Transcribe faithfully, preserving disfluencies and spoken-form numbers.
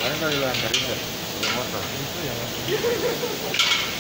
Kalian kalau lu anterin nggak? Bawa motor. Itu ya.